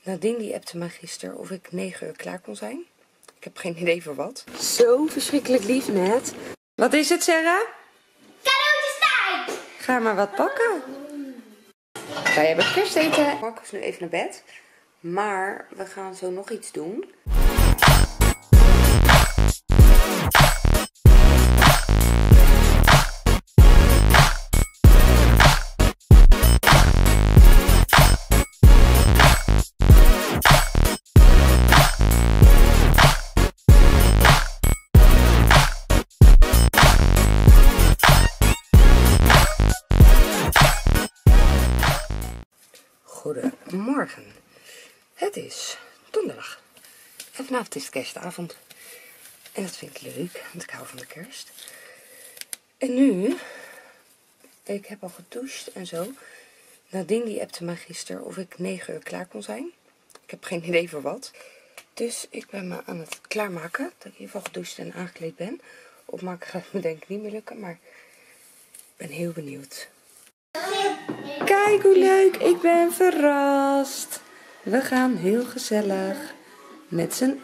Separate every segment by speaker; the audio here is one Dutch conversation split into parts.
Speaker 1: Nadine die appte mij gisteren of ik 9 uur klaar kon zijn. Ik heb geen idee voor wat. Zo verschrikkelijk lief net. Wat is het, Sarah?
Speaker 2: Cadeautjestijd!
Speaker 1: Ga maar wat pakken. Wij hebben kersteten. Marco is nu even naar bed. Maar we gaan zo nog iets doen. Goedemorgen. Het is donderdag. En vanavond is het kerstavond. En dat vind ik leuk, want ik hou van de kerst. En nu, ik heb al gedoucht en zo. Nadine die appte mij gisteren of ik 9 uur klaar kon zijn. Ik heb geen idee voor wat. Dus ik ben me aan het klaarmaken. Dat ik in ieder geval gedoucht en aangekleed ben. Opmaken gaat me denk ik niet meer lukken, maar ik ben heel benieuwd. Kijk hoe leuk, ik ben verrast. We gaan heel gezellig met z'n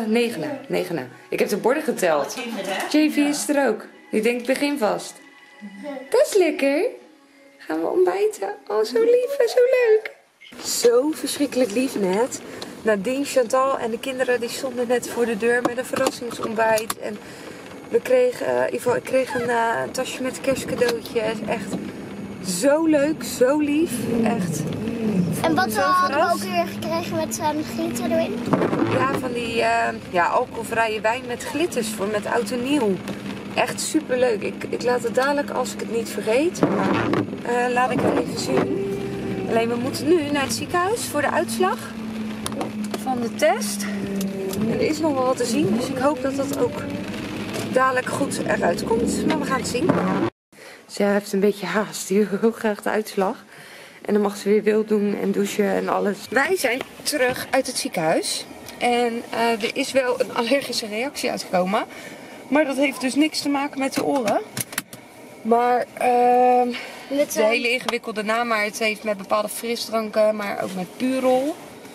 Speaker 1: 9. Ik heb de borden geteld. JV is er ook. Die denkt begin vast. Dat is lekker. Gaan we ontbijten. Oh, zo lief en zo leuk. Zo verschrikkelijk lief net. Nadine, Chantal en de kinderen die stonden net voor de deur met een verrassingsontbijt. En we kregen, ik kreeg een tasje met kerstcadeautjes. Echt zo leuk, zo lief. Echt.
Speaker 2: En wat hadden we ook weer gekregen met glitter erin?
Speaker 1: Ja, van die alcoholvrije wijn met glitters voor met oud en nieuw. Echt super leuk. Ik laat het dadelijk, als ik het niet vergeet, laat ik het even zien. Alleen we moeten nu naar het ziekenhuis voor de uitslag van de test. En er is nog wel wat te zien, dus ik hoop dat dat ook dadelijk goed eruit komt. Maar we gaan het zien. Zij heeft een beetje haast. Die wil heel graag de uitslag. En dan mag ze weer wild doen en douchen en alles. Wij zijn terug uit het ziekenhuis. En er is wel een allergische reactie uitgekomen. Maar dat heeft dus niks te maken met de oren. Maar het is een hele ingewikkelde naam. Maar het heeft met bepaalde frisdranken, maar ook met Purol.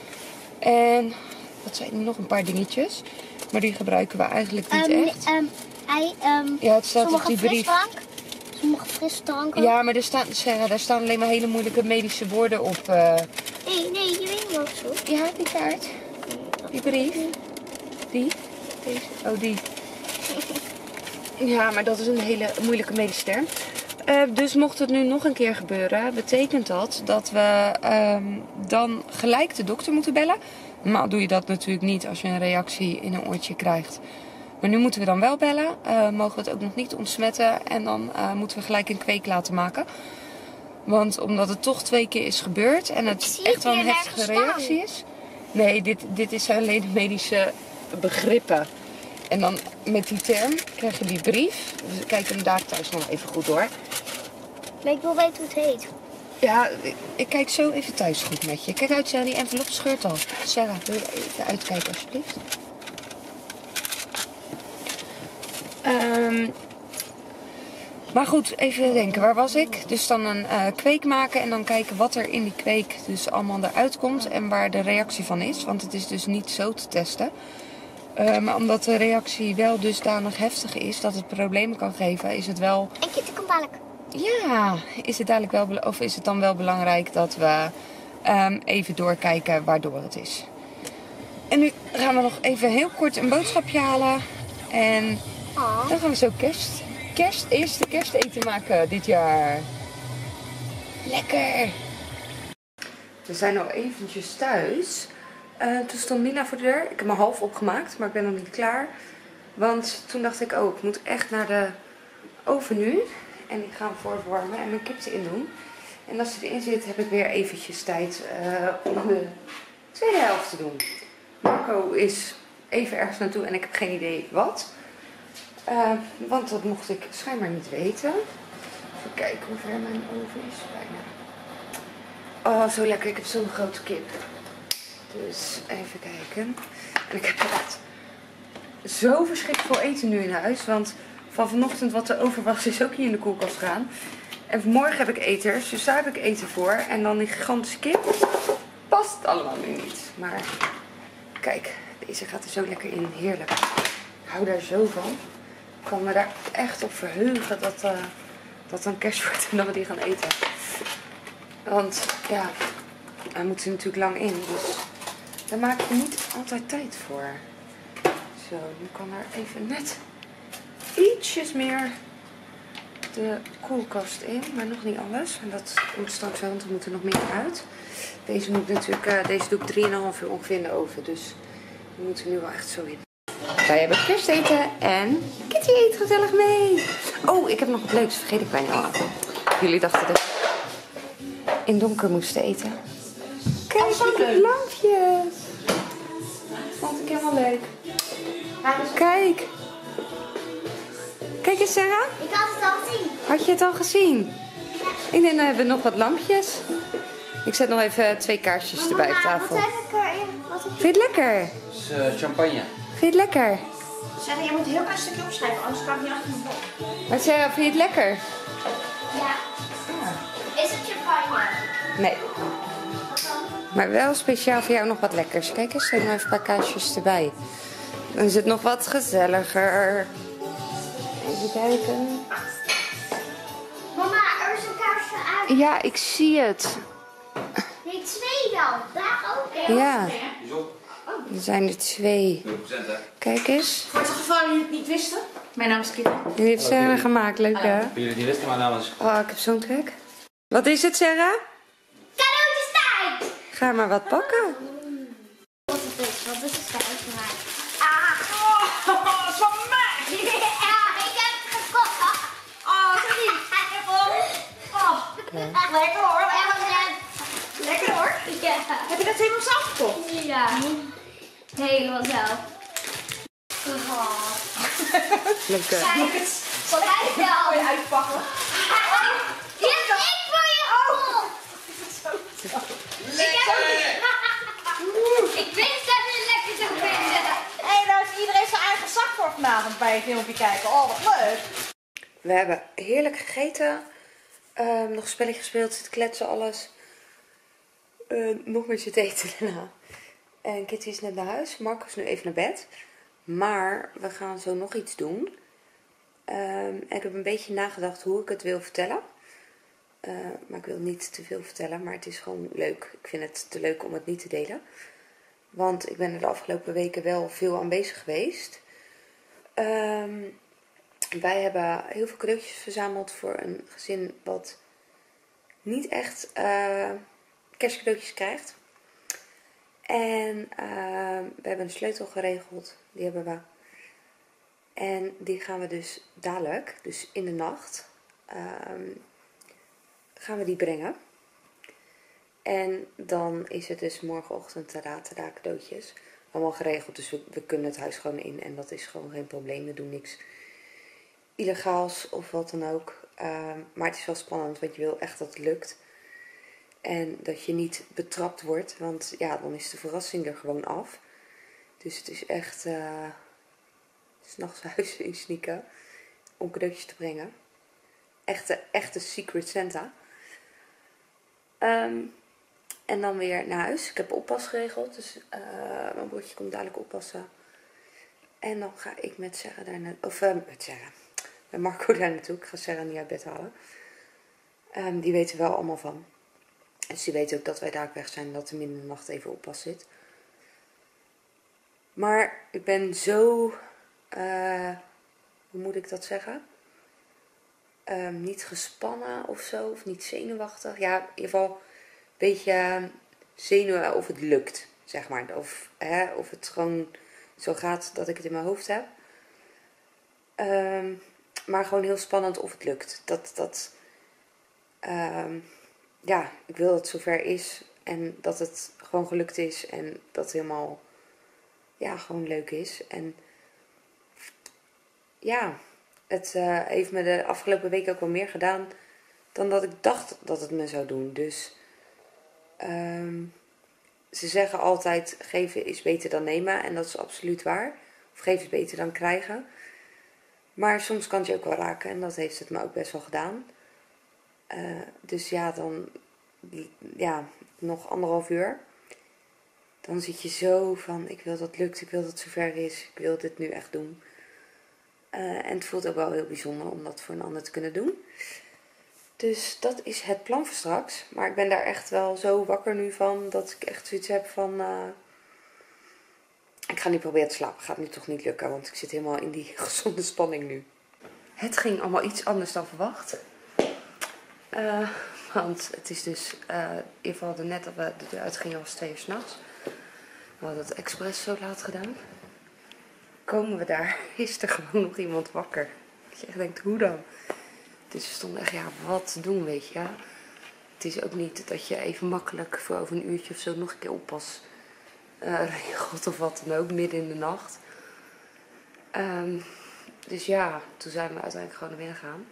Speaker 1: En dat zijn nog een paar dingetjes. Maar die gebruiken we eigenlijk niet echt. Ja, het staat op die brief.
Speaker 2: Sommige frisdranken.
Speaker 1: Ja, maar daar staan alleen maar hele moeilijke medische woorden op.
Speaker 2: Nee, je weet wel zo.
Speaker 1: Ja, die kaart. Die brief. Die. Deze. Oh, die. Ja, maar dat is een hele moeilijke medische term. Dus mocht het nu nog een keer gebeuren, betekent dat we dan gelijk de dokter moeten bellen. Normaal doe je dat natuurlijk niet als je een reactie in een oortje krijgt. Maar nu moeten we dan wel bellen. Mogen we het ook nog niet ontsmetten. En dan moeten we gelijk een kweek laten maken. Want omdat het toch 2 keer is gebeurd. En het echt wel een heftige reactie is. Nee, dit is alleen de medische begrippen. En dan met die term krijg je die brief. Dus ik kijk hem daar thuis nog even goed door.
Speaker 2: Maar ik wil weten hoe het heet.
Speaker 1: Ja, ik kijk zo even thuis goed met je. Kijk uit, Sarah, die envelop scheurt al. Sarah, wil je even uitkijken alsjeblieft? Maar goed, even denken, waar was ik? Dus dan een kweek maken en dan kijken wat er in die kweek dus allemaal eruit komt en waar de reactie van is. Want het is dus niet zo te testen. Maar omdat de reactie wel dusdanig heftig is dat het problemen kan geven, is het wel...
Speaker 2: En je komt dadelijk.
Speaker 1: Ja, is het dadelijk wel, of is het dan wel belangrijk dat we even doorkijken waardoor het is. En nu gaan we nog even heel kort een boodschapje halen. En dan gaan we zo eerste kersteten maken dit jaar. Lekker! We zijn al eventjes thuis. Toen stond Nina voor de deur. Ik heb me half opgemaakt, maar ik ben nog niet klaar. Want toen dacht ik, ik moet echt naar de oven nu. En ik ga hem voorverwarmen en mijn kip erin doen. En als hij erin zit, heb ik weer eventjes tijd om de tweede helft te doen. Marco is even ergens naartoe en ik heb geen idee wat. Want dat mocht ik schijnbaar niet weten. Even kijken hoe ver mijn oven is. Bijna. Oh, zo lekker. Ik heb zo'n grote kip. Dus even kijken. En ik heb echt zo verschrikkelijk veel eten nu in huis. Want van vanochtend wat er over was is ook hier in de koelkast gaan. En vanmorgen heb ik eters. Dus daar heb ik eten voor. En dan die gigantische kip. past het allemaal nu niet. Maar kijk, deze gaat er zo lekker in. Heerlijk. Ik hou daar zo van. Ik kan me daar echt op verheugen dat dan kerst wordt en dat we die gaan eten. Want ja, hij moet er natuurlijk lang in. Dus daar maak ik niet altijd tijd voor. Zo, nu kan er even net ietsjes meer de koelkast in. Maar nog niet alles. En dat moet straks wel, want er moet er nog meer uit. Deze moet natuurlijk, deze doe ik 3,5 uur ongeveer in de oven. Dus die moet er nu wel echt zo in. Wij hebben kersteten en Kitty eet gezellig mee. Oh, ik heb nog wat leuks. Vergeet ik bijna al. Jullie dachten dat we in donker moesten eten. Kijk, wat lampjes. Vond ik helemaal leuk. Kijk. Kijk eens, Sarah.
Speaker 2: Ik had het al gezien.
Speaker 1: Had je het al gezien? Ik denk, dan hebben we nog wat lampjes. Ik zet nog even 2 kaarsjes erbij op tafel.
Speaker 2: Wat heb ik erin? Wat heb
Speaker 1: Vind je het lekker?
Speaker 3: Dat is champagne.
Speaker 1: Vind je het lekker?
Speaker 4: Zeg, je moet een heel klein stukje opschrijven, anders kan ik niet achter mijn bol.
Speaker 1: Maar Sarah, vind je het lekker?
Speaker 2: Ja. Is het champagne?
Speaker 1: Nee.
Speaker 2: Wat dan?
Speaker 1: Maar wel speciaal voor jou nog wat lekkers. Kijk eens, zet nog even een paar kaarsjes erbij. Dan is het nog wat gezelliger. Even kijken.
Speaker 2: Mama, er is een kaarsje uit.
Speaker 1: Ja, ik zie het.
Speaker 2: Nee, 2 dan. Daar ook, hè?
Speaker 1: Ja,
Speaker 3: Is op.
Speaker 1: er zijn er 2.
Speaker 3: 0% hè?
Speaker 1: Kijk eens.
Speaker 4: Voor het geval jullie het niet wisten, mijn naam is Kitty.
Speaker 1: Die heeft Sarah gemaakt, leuk hè?
Speaker 3: Voor jullie die wisten, maar namens.
Speaker 1: Oh, ik heb zo'n trek. Wat is het, Sarah?
Speaker 2: Cadeautjestijd!
Speaker 1: Ga maar wat pakken.
Speaker 2: Wat is het? Wat is het tijd voor mij?
Speaker 4: Oh, is van mij!
Speaker 2: Ja, ik heb het gekocht.
Speaker 4: Oh, zo lief. Oh, lekker hoor. Lekker hoor.
Speaker 2: Ja.
Speaker 4: Heb je dat helemaal zelf gekocht?
Speaker 2: Ja. Helemaal zelf. Oh.
Speaker 1: Leuk hè?
Speaker 2: Kijk eens. Zal jij
Speaker 4: Wil je
Speaker 2: wel?
Speaker 4: uitpakken?
Speaker 2: Die heb ik voor je gekocht. Ik wist dat je het lekker zou vinden.
Speaker 4: Hé, nou heeft iedereen zijn eigen zak voor vanavond bij een filmpje kijken. Oh, wat leuk.
Speaker 1: We hebben heerlijk gegeten. Nog een spelletje gespeeld, zitten kletsen, alles. Nog meer zitten eten daarna. En Kitty is net naar huis. Marco is nu even naar bed. Maar we gaan zo nog iets doen. En ik heb een beetje nagedacht hoe ik het wil vertellen. Maar ik wil niet te veel vertellen. Maar het is gewoon leuk. Ik vind het te leuk om het niet te delen. Want ik ben er de afgelopen weken wel veel aanwezig geweest. Wij hebben heel veel cadeautjes verzameld voor een gezin wat niet echt kerstcadeautjes krijgt. En we hebben een sleutel geregeld. Die hebben we. En die gaan we dus dadelijk, dus in de nacht, gaan we die brengen. En dan is het dus morgenochtend tada cadeautjes. Allemaal geregeld, dus we kunnen het huis gewoon in. En dat is gewoon geen probleem. We doen niks illegaals of wat dan ook. Maar het is wel spannend, want je wil echt dat het lukt. En dat je niet betrapt wordt, want ja, dan is de verrassing er gewoon af. Dus het is echt 's nachts huis insneaken om cadeautjes te brengen. Echte Secret Santa. En dan weer naar huis. Ik heb oppas geregeld, dus mijn broertje komt dadelijk oppassen. En dan ga ik met Sarah daar naartoe, of met Sarah, met Marco daar naartoe. Ik ga Sarah niet uit bed halen. Die weten er wel allemaal van. Dus die weten ook dat wij daar weg zijn, dat er midden in de nacht even oppas zit. Maar ik ben zo, hoe moet ik dat zeggen? Niet gespannen of zo, of niet zenuwachtig. Ja, in ieder geval een beetje zenuwen of het lukt, zeg maar. Of het gewoon zo gaat dat ik het in mijn hoofd heb. Maar gewoon heel spannend of het lukt. Ja, ik wil dat het zover is en dat het gewoon gelukt is en dat het helemaal, ja, gewoon leuk is. En ja, het heeft me de afgelopen week ook wel meer gedaan dan dat ik dacht dat het me zou doen. Dus ze zeggen altijd, geven is beter dan nemen en dat is absoluut waar. Of geven is beter dan krijgen. Maar soms kan het je ook wel raken en dat heeft het me ook best wel gedaan. Dus ja, dan nog 1,5 uur. dan zit je zo van, ik wil dat het lukt, ik wil dat het zover is, ik wil dit nu echt doen. En het voelt ook wel heel bijzonder om dat voor een ander te kunnen doen. Dus dat is het plan voor straks. Maar ik ben daar echt wel zo wakker nu van, dat ik echt zoiets heb van... ik ga nu proberen te slapen, gaat nu toch niet lukken, want ik zit helemaal in die gezonde spanning nu. Het ging allemaal iets anders dan verwacht. Want het is dus, in ieder geval net dat we de deur uitgingen was 2 uur 's nachts. We hadden het expres zo laat gedaan. Komen we daar, is er gewoon nog iemand wakker. Dat je echt denkt, hoe dan? Dus we stonden echt, ja, wat doen, weet je. Het is ook niet dat je even makkelijk voor over een uurtje of zo nog een keer oppas regelt of wat dan ook, midden in de nacht. Dus ja, toen zijn we uiteindelijk gewoon naar binnen gegaan.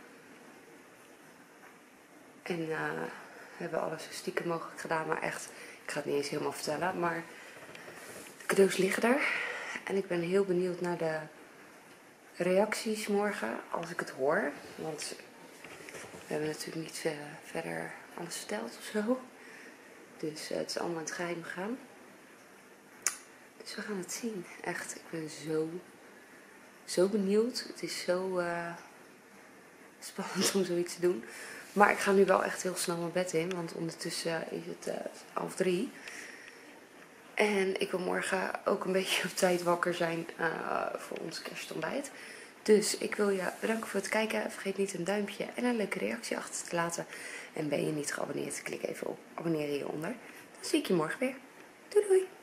Speaker 1: En hebben alles zo stiekem mogelijk gedaan, maar echt, ik ga het niet eens helemaal vertellen, maar de cadeaus liggen er. En ik ben heel benieuwd naar de reacties morgen, als ik het hoor. Want we hebben natuurlijk niet verder alles verteld of zo. Dus het is allemaal in het geheim gegaan. Dus we gaan het zien. Echt, ik ben zo benieuwd. Het is zo spannend om zoiets te doen. Maar ik ga nu wel echt heel snel mijn bed in, want ondertussen is het 2:30. En ik wil morgen ook een beetje op tijd wakker zijn voor ons kerstontbijt. Dus ik wil je bedanken voor het kijken. Vergeet niet een duimpje en een leuke reactie achter te laten. En ben je niet geabonneerd, klik even op abonneren hieronder. Dan zie ik je morgen weer. Doei doei!